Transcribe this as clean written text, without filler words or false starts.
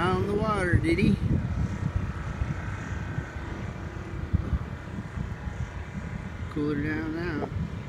Found the water, did he? Cooler down now.